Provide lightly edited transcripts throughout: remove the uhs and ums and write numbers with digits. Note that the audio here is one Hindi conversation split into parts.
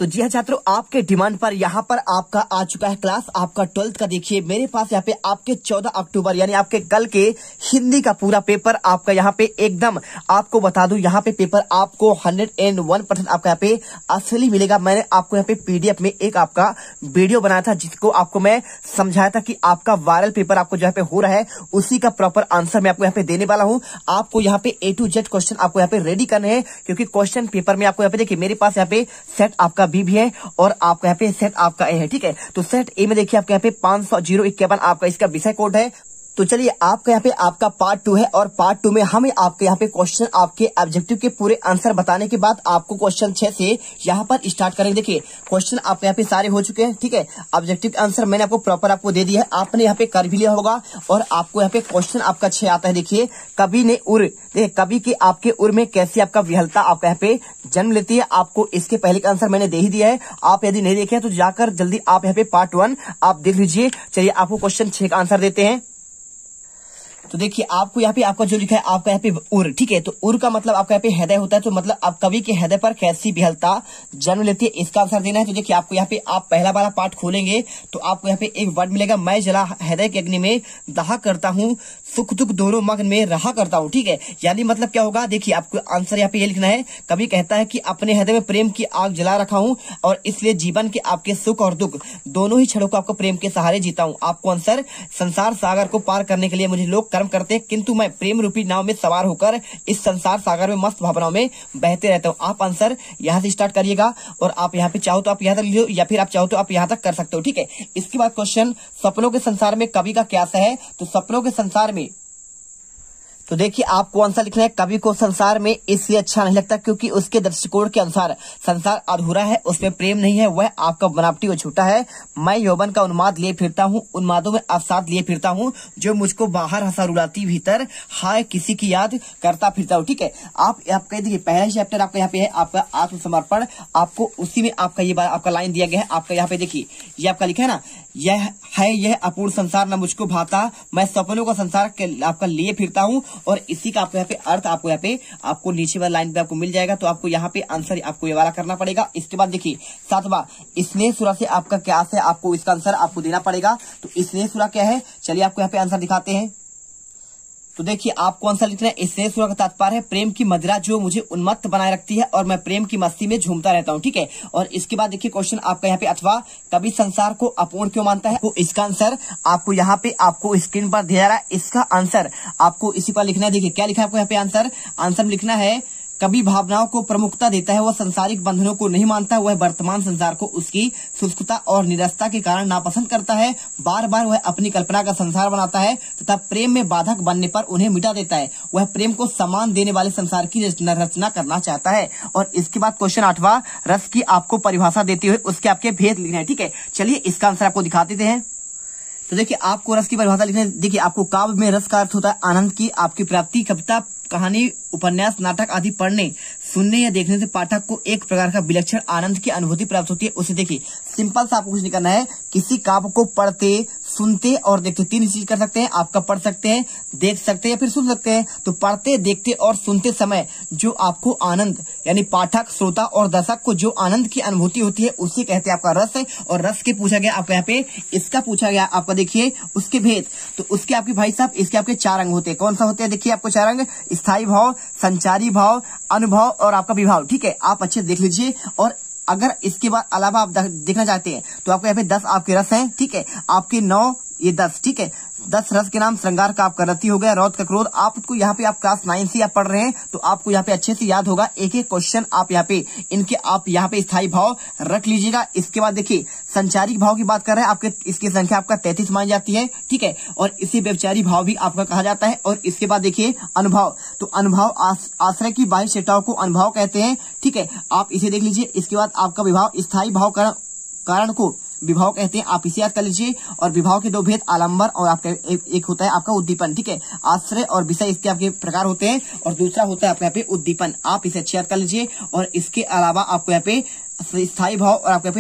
तो जी हाँ छात्रों, आपके डिमांड पर यहाँ पर आपका आ चुका है क्लास आपका 12th का। देखिए मेरे पास यहाँ पे आपके 14 अक्टूबर यानी आपके कल के हिंदी का पूरा पेपर आपका यहाँ पे एकदम आपको बता दूं, यहाँ पे पेपर आपको 101% आपका यहाँ पे असली मिलेगा। मैंने आपको यहाँ पे पीडीएफ में एक आपका वीडियो बनाया था जिसको आपको मैं समझाया था कि आपका वायरल पेपर आपको जो यहाँ पे हो रहा है उसी का प्रॉपर आंसर मैं आपको यहाँ पे देने वाला हूँ। आपको यहाँ पे A to Z क्वेश्चन आपको यहाँ पे रेडी करने हैं, क्योंकि क्वेश्चन पेपर में आपको यहाँ पे देखिए मेरे पास यहाँ पे सेट आपका बी भी है और आपका यहाँ पे सेट आपका ए है। ठीक है, तो सेट ए में देखिए आपके यहाँ पे 500-051 आपका इसका विषय कोड है। तो चलिए आपका यहाँ पे आपका पार्ट 2 है और पार्ट 2 में हमें आपके यहाँ पे क्वेश्चन आपके ऑब्जेक्टिव के पूरे आंसर बताने के बाद आपको क्वेश्चन 6 से यहाँ पर स्टार्ट करेंगे। देखिए क्वेश्चन आपके यहाँ पे सारे हो चुके हैं। ठीक है, ऑब्जेक्टिव के आंसर मैंने आपको प्रॉपर आपको दे दिया है, आपने यहाँ पे कर भी लिया होगा। और आपको यहाँ पे क्वेश्चन आपका 6 आता है। देखिए कवि ने उर, देखिए कवि के आपके उर में कैसी आपका विहलता आपका यहाँ पे जन्म लेती है, आपको इसके पहले का आंसर मैंने दे ही दिया है। आप यदि नहीं देखे तो जाकर जल्दी आप यहाँ पे पार्ट 1 आप देख लीजिए। चलिए आपको क्वेश्चन 6 का आंसर देते हैं। तो देखिए आपको यहाँ पे आपका जो लिखा है आपका यहाँ पे उर, ठीक है, तो उर का मतलब आपका यहाँ पे हृदय होता है, तो मतलब आप कवि के हृदय पर कैसी विहलता जन्म लेती है इसका आंसर देना है। तो देखिए आपको यहाँ पे आप पहला वाला पार्ट खोलेंगे तो आपको यहाँ पे एक वर्ड मिलेगा, मैं जला हृदय के अग्नि में दहा करता हूँ, सुख दुख दोनों मग्न में रहा करता हूँ। ठीक है, यानी मतलब क्या होगा, देखिए आपको आंसर यहाँ पे ये लिखना है। कवि कहता है कि अपने हृदय में प्रेम की आग जला रखा हूँ और इसलिए जीवन के आपके सुख और दुख दोनों ही क्षणों को आपको प्रेम के सहारे जीता हूँ। आपको आंसर, संसार सागर को पार करने के लिए मुझे लोग कर्म करते हैं, किंतु मैं प्रेम रूपी नाव में सवार होकर इस संसार सागर में मस्त भावनाओं में बहते रहता हूँ। आप आंसर यहाँ से स्टार्ट करिएगा और आप यहाँ पे चाहो तो आप यहाँ तक लिखो या फिर आप चाहो तो आप यहाँ तक कर सकते हो। ठीक है, इसके बाद क्वेश्चन, सपनों के संसार में कवि का क्या है। तो सपनों के संसार में तो देखिए आपको आंसर लिखना है, कवि को संसार में इसलिए अच्छा नहीं लगता क्योंकि उसके दृष्टिकोण के अनुसार संसार अधूरा है, उसमें प्रेम नहीं है, वह आपका बनावटी और झूठा है। मैं यौवन का उन्माद लिए फिरता हूँ, उन्मादों में अवसाद लिए फिरता हूँ, जो मुझको बाहर हंसा रुलाती भीतर हाय किसी की याद करता फिरता हूँ। ठीक है, आप कह दीजिए पहला चैप्टर आपका यहाँ पे है आपका आत्मसमर्पण, आपको उसी में आपका ये आपका लाइन दिया गया है। आपका यहाँ पे देखिए ये आपका लिखा है ना, यह अपूर्ण संसार न मुझको भाता, मैं सपनों का संसार आपका लिए फिरता हूँ। और इसी का आपको यहाँ पे अर्थ आपको यहाँ पे आपको नीचे वाली लाइन पे आपको मिल जाएगा। तो आपको यहाँ पे आंसर आपको ये वाला करना पड़ेगा। इसके बाद देखिए 7वां, स्नेह सुरा से आपका क्या है, आपको इसका आंसर आपको देना पड़ेगा। तो स्नेह सुरा क्या है, चलिए आपको यहाँ पे आंसर दिखाते हैं। तो देखिए आपको आंसर लिखना है, स्नेह सुरा का तात्पर्य है प्रेम की मदिरा जो मुझे उन्मत्त बनाए रखती है और मैं प्रेम की मस्ती में झूमता रहता हूँ। ठीक है, और इसके बाद देखिए क्वेश्चन आपका यहाँ पे 8वां, कवि संसार को अपूर्ण क्यों मानता है। तो इसका आंसर आपको यहाँ पे आपको स्क्रीन पर दिया जा रहा है, इसका आंसर आपको इसी पर लिखना है। देखिए क्या लिखा है आपको यहाँ पे आंसर लिखना है, कवि भावनाओं को प्रमुखता देता है, वह सांसारिक बंधनों को नहीं मानता, वह वर्तमान संसार को उसकी शुष्कता और निरसता के कारण नापसंद करता है, बार बार वह अपनी कल्पना का संसार बनाता है तथा प्रेम में बाधक बनने पर उन्हें मिटा देता है, वह प्रेम को सम्मान देने वाले संसार की रचना करना चाहता है। और इसके बाद क्वेश्चन 8वां, रस की आपको परिभाषा देते हुए उसके आपके भेद लिखना है। ठीक है, चलिए इसका आंसर आपको दिखा देते हैं। तो देखिए आपको रस की परिभाषा लिखना है। देखिए आपको काव्य में रस का अर्थ होता है आनंद की आपकी प्राप्ति, कविता, कहानी, उपन्यास, नाटक आदि पढ़ने, सुनने या देखने से पाठक को एक प्रकार का विलक्षण आनंद की अनुभूति प्राप्त होती है। उसे देखिए सिंपल सा आपको कुछ नहीं करना है, किसी काव्य को पढ़ते, सुनते और देखते, 3 चीज कर सकते हैं। आपका पढ़ सकते हैं, देख सकते हैं, फिर सुन सकते हैं। तो पढ़ते, देखते और सुनते समय जो आपको आनंद यानी पाठक, श्रोता और दर्शक को जो आनंद की अनुभूति होती है उसे कहते हैं आपका रस। और रस के पूछा गया आपका यहाँ पे इसका पूछा गया आपका देखिए उसके भेद। तो उसके आपके भाई साहब इसके आपके 4 अंग होते हैं। कौन सा होते हैं, देखिए आपको 4 अंग, स्थायी भाव, संचारी भाव, अनुभव और आपका विभाव। ठीक है, आप अच्छे देख लीजिए। और अगर इसके बाद अलावा आप देखना चाहते हैं तो आपको यहाँ पे 10 आपके रस हैं। ठीक है, आपके 9 ये 10। ठीक है, 10 रस के नाम, श्रृंगार का आपका रति हो गया, रौद्र का क्रोध। आपको यहाँ पे आप क्लास 9 से आप पढ़ रहे हैं तो आपको यहाँ पे अच्छे से याद होगा। एक एक क्वेश्चन आप यहाँ पे इनके आप यहाँ पे स्थायी भाव रख लीजिएगा। इसके बाद देखिए संचारिक भाव की बात कर रहे हैं, आपके इसकी संख्या आपका 33 मानी जाती है। ठीक है, और इसे व्यभिचारी भाव भी आपका कहा जाता है। और इसके बाद देखिए अनुभव, तो अनुभव आश्रय की बाह्य चेष्टाओं को अनुभव कहते हैं। ठीक है, आप इसे देख लीजिए। इसके बाद आपका विभाव, स्थायी भाव कारण को विभाव कहते हैं, आप इसे याद कर लीजिए। और विभाव के 2 भेद, आलंबन और आपका एक होता है आपका उद्दीपन। ठीक है, आश्रय और विषय इसके आपके प्रकार होते हैं और दूसरा होता है आपके यहाँ पे उद्दीपन। आप इसे अच्छे याद कर लीजिए। और इसके अलावा आपको यहाँ पे स्थायी भाव और आपके यहाँ पे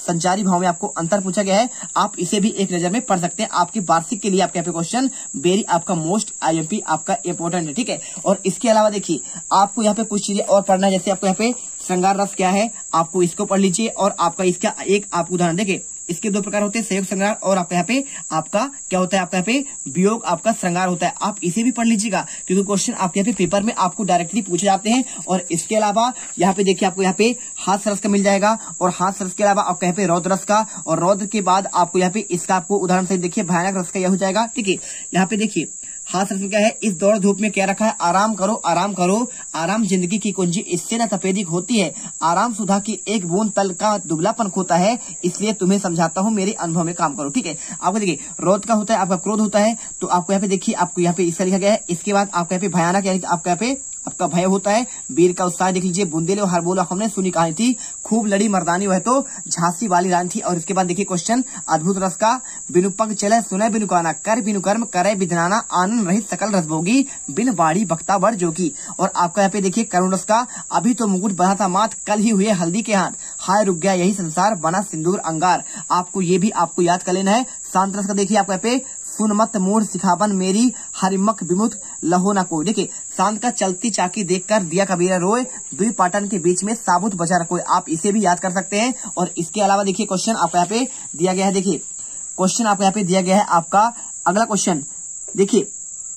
संचारी भाव में आपको अंतर पूछा गया है, आप इसे भी एक नजर में पढ़ सकते हैं। आपकी वार्षिक के लिए आपके यहाँ पे क्वेश्चन वेरी आपका मोस्ट IMP आपका इंपॉर्टेंट है, ठीक है। और इसके अलावा देखिए आपको यहाँ पे कुछ चीजें और पढ़ना है, जैसे आपको यहाँ पे श्रृंगार रस क्या है, आपको इसको पढ़ लीजिए। और आपका इसका एक आप उदाहरण देखिए, इसके दो प्रकार होते हैं, संयोग श्रृंगार और आपका यहाँ पे आपका क्या होता है, आपका यहाँ पे वियोग आपका श्रृंगार होता है। आप इसे भी पढ़ लीजिएगा क्योंकि क्वेश्चन आपके यहाँ पे पेपर में आपको डायरेक्टली पूछे जाते हैं। और इसके अलावा यहाँ पे देखिए आपको यहाँ पे हास्य रस का मिल जाएगा, और हास्य रस के अलावा आपका यहाँ पे रौद्र रस का, और रौद्र के बाद आपको यहाँ पे इसका आपको उदाहरण सहित देखिए भयानक रस का यह हो जाएगा, ठीक है। यहाँ पे देखिए हाथ रस में क्या है, इस दौड़ धूप में क्या रखा है, आराम करो आराम करो, आराम जिंदगी की कुंजी इससे न तपेदिक होती है, आराम सुधा की एक बूंद तल का दुबलापन खोता है, इसलिए तुम्हें समझाता हूँ मेरे अनुभव में काम करो, ठीक है। आपको देखिए रौद्र का होता है, आपका क्रोध होता है, तो आपको यहाँ पे देखिए आपको यहाँ पे इसका लिखा गया है। इसके बाद आपका यहाँ पे भयानक यानी आपका यहाँ पे आपका भय होता है, वीर का उत्साह देख लीजिए, बुंदेले हर बोला हमने सुनी कहानी थी, खूब लड़ी मर्दानी वह तो झांसी वाली रानी थी। और इसके बाद देखिए क्वेश्चन अद्भुत रस का, बिनु पंख चले सुने बिनु काना, कर बिनु कर्म करे विधनाना, आनंद रहित सकल रस भोगी, बिन बाड़ी बख्ता बड़ जोगी। और आपका यहाँ पे देखिए करुण रस का, अभी तो मुकुट बना था मात, कल ही हुए हल्दी के हाथ, हाय रुक गया यही संसार, बना सिंदूर अंगार। आपको ये भी आपको याद कर लेना है। शांत रस का देखिए आपको यहाँ पे, सुन मत मूढ़ सिखावन मेरी, हरिमक विमुख लहो ना कोई। देखिए शांत का, चलती चाकी देखकर दिया कबीरा रोए, दुई पाटन के बीच में साबुत बचा रखो। आप इसे भी याद कर सकते हैं। और इसके अलावा देखिए क्वेश्चन आपको यहाँ पे दिया गया है, देखिए क्वेश्चन आपको यहाँ पे दिया गया है आपका अगला क्वेश्चन, देखिए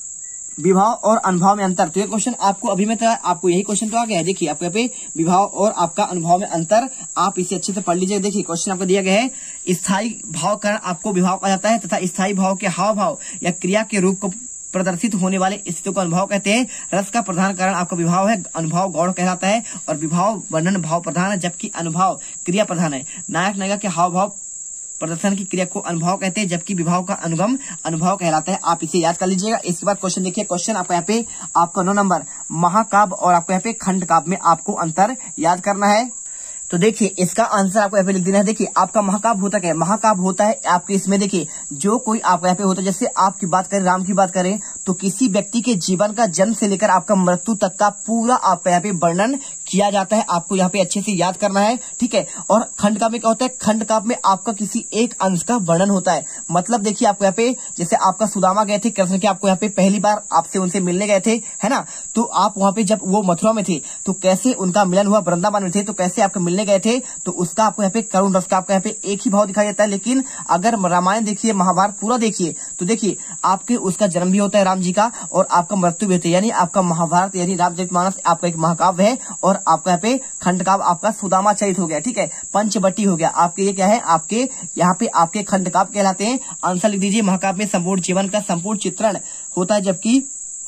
विभाव और अनुभव में अंतर। तो ये क्वेश्चन आपको अभी में था, आपको यही क्वेश्चन तो आ गया है। देखिए आपको यहाँ पे विभाव और आपका अनुभव में अंतर, आप इसे अच्छे से पढ़ लीजिए। देखिए क्वेश्चन आपको दिया गया है, स्थायी भाव कारण आपको विभाव कहा जाता है, तथा स्थायी भाव के हाव भाव या क्रिया के रूप को प्रदर्शित होने वाले स्थितियों को अनुभव कहते हैं। रस का प्रधान कारण आपका विभाव है, अनुभव गौड़ कहलाता है, और विभाव वर्णन भाव प्रधान है, जबकि अनुभव क्रिया प्रधान है। नायक नायिका के हाव भाव प्रदर्शन की क्रिया को अनुभव कहते हैं, जबकि विभाव का अनुगम अनुभव कहलाता है। आप इसे याद कर लीजिएगा। इसके बाद क्वेश्चन देखिए, क्वेश्चन आपको यहाँ पे आपका 9 नंबर, महाकाव्य और आपको यहाँ पे खंड काव्य में आपको अंतर याद करना है। तो देखिए इसका आंसर आपको यहाँ पे लिख देना है। देखिए आपका महाकाव्य होता क्या है, महाकाव्य होता है आपके इसमें देखिए जो कोई आपका यहाँ पे होता है, जैसे आपकी बात करें, राम की बात करें, तो किसी व्यक्ति के जीवन का जन्म से लेकर आपका मृत्यु तक का पूरा आपका यहाँ पे वर्णन किया जाता है। आपको यहाँ पे अच्छे से याद करना है, ठीक है। और खंड काव्य में क्या होता है, खंड काव्य में आपका किसी एक अंश का वर्णन होता है। मतलब देखिए आपको यहाँ पे जैसे आपका सुदामा गए थे कृष्ण के, आपको यहाँ पे पहली बार आपसे उनसे मिलने गए थे, है ना। तो आप वहाँ पे जब वो मथुरा में थे तो कैसे उनका मिलन हुआ, वृंदावन में थे तो कैसे आपका मिलने गए थे, तो उसका आपको यहाँ पे करुण रस का आपका यहाँ पे एक ही भाव दिखाई देता है। लेकिन अगर रामायण देखिए, महाभारत पूरा देखिए, तो देखिए आपके उसका जन्म भी होता है राम जी का, और आपका मृत्यु भी होता है। यानी आपका महाभारत यानी रामचरितमानस आपका एक महाकाव्य है, और आपका यहाँ पे खंड काव्य आपका सुदामा चरित हो गया, ठीक है, पंचवटी हो गया। आपके ये क्या है, आपके यहाँ पे आपके खंड काव्य कहलाते हैं। आंसर लिख दीजिए, महाकाव्य में संपूर्ण जीवन का संपूर्ण चित्रण होता है, जबकि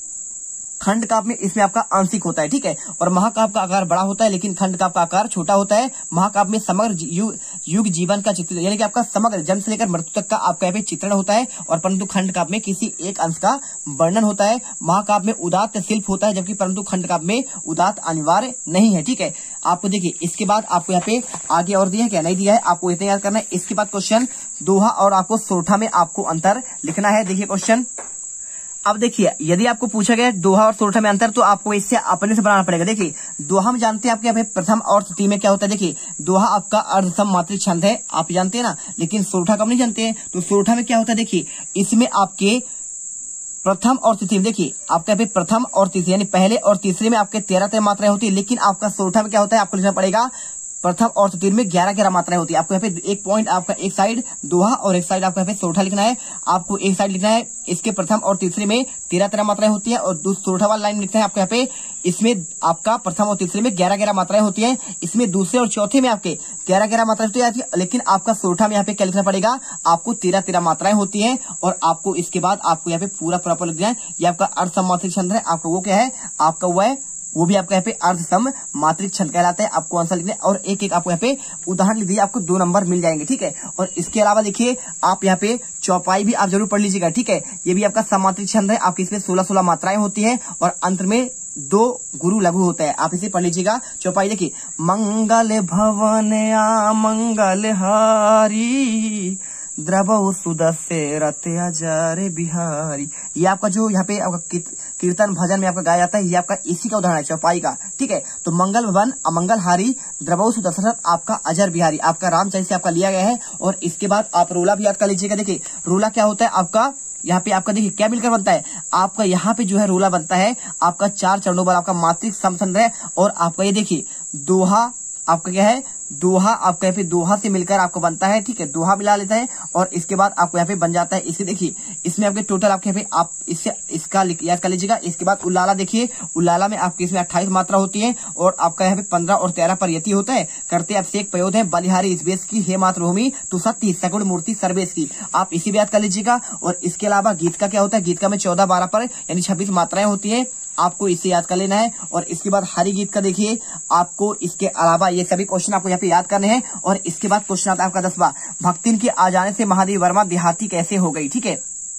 खंड काव्य में इसमें आपका आंशिक होता है, ठीक है। और महाकाव्य का आकार बड़ा होता है, लेकिन खंड काव्य का आकार छोटा होता है। महाकाव्य में समग्र युग जीवन का चित्रण यानी कि आपका समग्र जन्म से लेकर मृत्यु तक का आपका यहाँ पे चित्रण होता है, और परंतु खंड काव्य में किसी एक अंश का वर्णन होता है। महाकाव्य में उदात्त शिल्प होता है, जबकि परंतु खंड काव्य में उदात्त अनिवार्य नहीं है, ठीक है। आपको देखिए इसके बाद आपको यहाँ पे आगे और दिया है क्या, नहीं दिया है, आपको इतना याद करना है। इसके बाद क्वेश्चन दोहा और आपको सोरठा में आपको अंतर लिखना है। देखिए क्वेश्चन, अब देखिए यदि आपको पूछा गया दोहा और सोरठा में अंतर, तो आपको इससे अपने से बनाना पड़ेगा। देखिए दोहा में जानते हैं आपके यहाँ पे प्रथम और तृतीय में क्या होता है। देखिए दोहा आपका अर्धसम मात्रिक छंद है, आप जानते हैं ना, लेकिन सोरठा कब नहीं जानते हैं। तो सोरठा में क्या होता है, देखिए इसमें आपके प्रथम और तृतीय, देखिए आपका यहाँ पे प्रथम और तृतीय यानी पहले और तीसरे में आपके 13 मात्राएं होती है, लेकिन आपका सोरठा में क्या होता है, आपको लिखना पड़ेगा प्रथम और तृतीय में 11 मात्राएं होती है। आपको यहाँ पे एक पॉइंट आपका एक साइड दोहा और एक साइड आपको यहाँ पे सोरठा लिखना है। आपको एक साइड लिखना है इसके प्रथम और तीसरे में 13 मात्राएं होती है, और सोरठा वाला लाइन लिखना है आपको यहाँ पे इसमें आपका प्रथम और तीसरे में 11 मात्राएं होती है। इसमें दूसरे और चौथे में आपके 11 मात्राएं होती है, लेकिन आपका सोरठा में यहाँ पे क्या लिखना पड़ेगा, आपको 13 मात्राएं होती है। और आपको इसके बाद आपको यहाँ पे पूरा लिखना है। ये आपका अर्धसमात्रिक छंद है, आपका वो क्या है, आपका वो है, वो भी आपको यहाँ पे अर्धसम मात्रिक छंद कहलाता है। आपको आंसर लिखना है, और एक एक आपको यहाँ पे उदाहरण लिख दीजिए, आपको 2 नंबर मिल जाएंगे, ठीक है। और इसके अलावा देखिए आप यहाँ पे चौपाई भी आप जरूर पढ़ लीजिएगा, ठीक है। ये भी आपका समात्रिक छंद है, आपकी इसमें 16 मात्राएं होती है, और अंत में 2 गुरु लघु होता है, आप इसे पढ़ लीजिएगा। चौपाई देखिए, मंगल भवन आ मंगल हारी, द्रवौ सुदस्य रते आचार्य बिहारी। ये आपका जो यहाँ पे आपका कीर्तन भजन में आपका गाया जाता है, ये आपका इसी का उदाहरण है, चौपाई का। ठीक है, तो मंगल भवन अमंगल हारी द्रवौ सुदशरथ आपका अजर बिहारी आपका रामचरित से आपका लिया गया है। और इसके बाद आप रोला भी याद कर लीजिएगा। देखिए रोला क्या होता है आपका, यहाँ पे आपका देखिए क्या मिलकर बनता है आपका, यहाँ पे जो है रोला बनता है आपका 4 चरणों पर आपका मात्रिक समसंग्रह। और आपका ये देखिए दोहा आपका क्या है, दोहा आपका यहाँ पे दोहा से मिलकर आपको बनता है। ठीक है, दोहा मिला लेता है और इसके बाद आपको यहाँ पे बन जाता है। इसके देखिए इसमें आपके टोटल आपके यहाँ पे आप इससे इसका याद कर लीजिएगा। इसके बाद उल्लाला देखिए, उल्लाला में आपकी इसमें 28 मात्रा होती है और आपका यहाँ पे 15 और 13 पर यति होता है। करते अब से एक प्रयोग है बलिहारी इस बेस की, हे मातृभूमि तू सत्य सगुण मूर्ति सर्वेश की, आप इसी भी याद कर लीजिएगा। और इसके अलावा गीत का क्या होता है, गीत का में 14-12 पर यानी 26 मात्राएं होती है, आपको इसे याद कर लेना है। और इसके बाद हरि गीत का देखिए आपको इसके अलावा ये सभी क्वेश्चन आपको यहाँ पे याद करने हैं। और इसके बाद क्वेश्चन आता है आपका 10वां, भक्तिन के आ जाने से महादेवी वर्मा देहाती कैसे हो गई। ठीक है,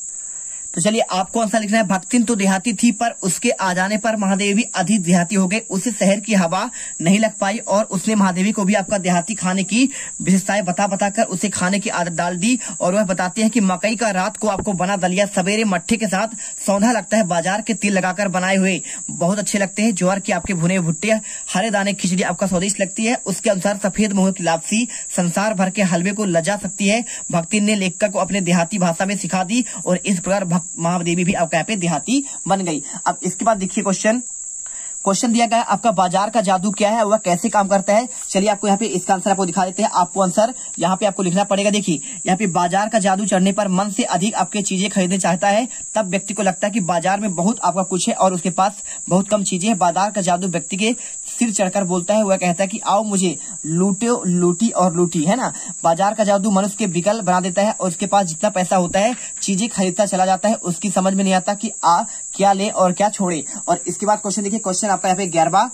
तो चलिए आपको आंसर लिखना है, भक्तिन तो देहाती थी पर उसके आ जाने पर महादेवी अधिक देहाती हो गए, उसे शहर की हवा नहीं लग पाई और उसने महादेवी को भी आपका देहाती खाने की विशेषताएं बताकर उसे खाने की आदत डाल दी। और वह बताते हैं कि मकई का रात को आपको बना दलिया सवेरे मट्ठे के साथ सौंधा लगता है, बाजार के तिल लगाकर बनाए हुए बहुत अच्छे लगते हैं, ज्वार के आपके भुने भुट्टे हरे दाने खिचड़ी आपका स्वादिष्ट लगती है। उसके अनुसार सफेद मोहर की लापसी संसार भर के हलवे को लजा सकती है। भक्तिन ने लेखक को अपने देहाती भाषा में सिखा दी और इस प्रकार महादेवी भी आपका यहाँ पे देहाती बन गई। अब इसके बाद देखिए क्वेश्चन दिया गया है आपका बाजार का जादू क्या है, वह कैसे काम करता है। चलिए आपको यहाँ पे इसका आंसर आपको दिखा देते हैं। आपको आंसर यहाँ पे आपको लिखना पड़ेगा। देखिए यहाँ पे बाजार का जादू चढ़ने पर मन से अधिक आपके चीजें खरीदने चाहता है, तब व्यक्ति को लगता है कि बाजार में बहुत आपका कुछ है और उसके पास बहुत कम चीजें हैं। बाजार का जादू व्यक्ति के सिर चढ़कर बोलता है, वह कहता है कि आओ मुझे लूटो लूटी और लूटी, है ना। बाजार का जादू मनुष्य के विकल बना देता है और उसके पास जितना पैसा होता है चीजें खरीदता चला जाता है, उसकी समझ में नहीं आता कि क्या ले और क्या छोड़े। और इसके बाद क्वेश्चन देखिए, क्वेश्चन आपका यहाँ पे 11वां,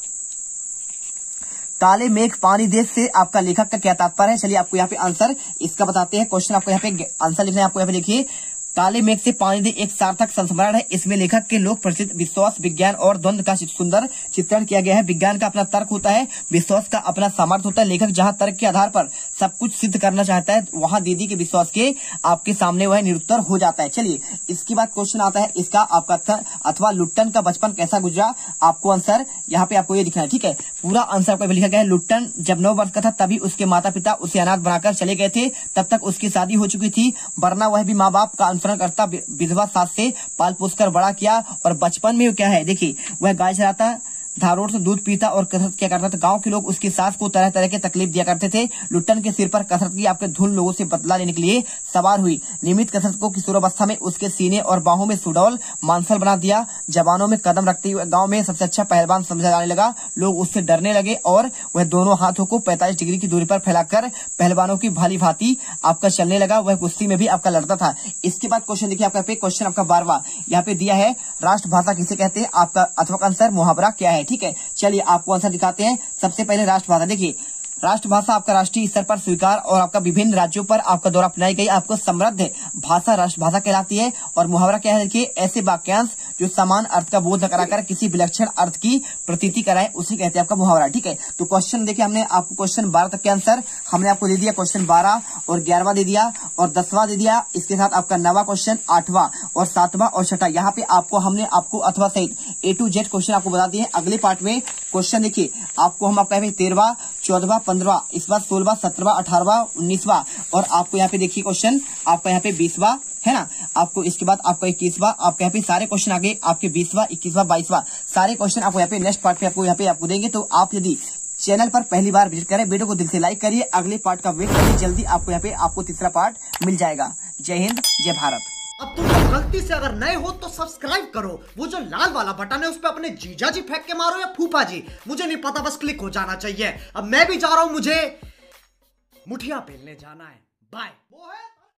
काले मेघ पानी देश से आपका लेखक का क्या तात्पर्य है। चलिए आपको यहाँ पे आंसर इसका बताते हैं। क्वेश्चन आपको यहाँ पे आंसर लिखना है। आपको यहाँ पे देखिए काले मेघ से पानी दे एक सार्थक संस्मरण है। इसमें लेखक के लोक प्रसिद्ध विश्वास विज्ञान और द्वंद्व का सुंदर चित्रण किया गया है। विज्ञान का अपना तर्क होता है, विश्वास का अपना सामर्थ्य होता है। लेखक जहां तर्क के आधार पर सब कुछ सिद्ध करना चाहता है, वहां दीदी के विश्वास के आपके सामने वह निरुत्तर हो जाता है। चलिए इसके बाद क्वेश्चन आता है इसका आपका अथवा लुट्टन का बचपन कैसा गुजरा। आपको आंसर यहाँ पे आपको ये दिखना है। ठीक है, पूरा आंसर आपको लिखा गया है। लुट्टन जब 9 वर्ष का था तभी उसके माता पिता उसे अनाथ बनाकर चले गए थे, तब तक उसकी शादी हो चुकी थी, वरना वह भी माँ बाप का करता, विधवा सास से पाल पोस कर बड़ा किया। और बचपन में क्या है देखिए, वह गाय चराता, धारोड़ से दूध पीता और कसरत किया करता था। गांव के लोग उसकी सास को तरह तरह के तकलीफ दिया करते थे। लुट्टन के सिर पर कसरत की आपके धुन लोगों से बदला लेने के लिए सवार हुई। नियमित कसरत को किशोरावस्था में उसके सीने और बाहों में सुडौल मांसल बना दिया। जवानों में कदम रखते हुए गांव में सबसे अच्छा पहलवान समझा जाने लगा। लोग उससे डरने लगे और वह दोनों हाथों को 45 डिग्री की दूरी पर फैलाकर पहलवानों की भाली भांति आपका चलने लगा। वह कुश्ती में भी आपका लड़ता था। इसके बाद क्वेश्चन देखिए आपका क्वेश्चन आपका 12वां यहाँ पे दिया है, राष्ट्रभाषा किसे कहते हैं। आपका अथवा आंसर मुहावरा क्या है। ठीक है, चलिए आपको आंसर दिखाते हैं। सबसे पहले राष्ट्रभाषा देखिए, राष्ट्रभाषा आपका राष्ट्रीय स्तर पर स्वीकार और आपका विभिन्न राज्यों पर आपका द्वारा अपनाई गई आपको समृद्ध भाषा राष्ट्रभाषा कहलाती है। और मुहावरा क्या है देखिए, ऐसे वाक्यांश जो समान अर्थ का बोध न कराकर किसी विलक्षण अर्थ की प्रतीति कराए उसे कहते हैं आपका मुहावरा। ठीक है, तो क्वेश्चन देखिए हमने आपको क्वेश्चन 12 तक के आंसर हमने आपको दे दिया। क्वेश्चन 12 और 11वां दे दिया और 10वां दे दिया। इसके साथ आपका 9वां क्वेश्चन, 8वां और 7वां और 6वां यहाँ पे हमने आपको अथवा सहित A to Z क्वेश्चन आपको बता दिए। अगले पार्ट में क्वेश्चन देखिए आपको हम आपका 13वां 14वां 15वां इस बार 16वां 17वां 18वां 19वां और आपको यहाँ पे देखिए क्वेश्चन आपका यहाँ पे 20वां है ना। आपको इसके बाद आपका 21वां आपके यहाँ पे सारे क्वेश्चन आगे आपके 20वां 21वां 22वां सारे क्वेश्चन आपको यहाँ पे नेक्स्ट पार्ट पे आपको देंगे। तो आप यदि चैनल पर पहली बार विजिट करें, वीडियो को दिल से लाइक करिए, अगले पार्ट का वेट करिए, जल्दी आपको यहाँ पे आपको तीसरा पार्ट मिल जाएगा। जय हिंद जय भारत। अब तुम लोग गलती से अगर नए हो तो सब्सक्राइब करो, वो जो लाल वाला बटन है उस पर अपने जीजा जी फेंक के मारो या फूफा जी, मुझे नहीं पता, बस क्लिक हो जाना चाहिए। अब मैं भी जा रहा हूं, मुझे मुठिया पेलने जाना है। बाय। वो है